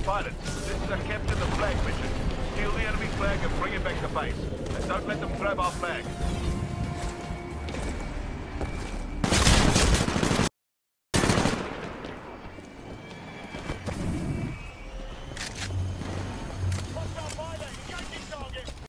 pilots. This is a capture the flag mission. Steal the enemy flag and bring it back to base. And don't let them grab our flag.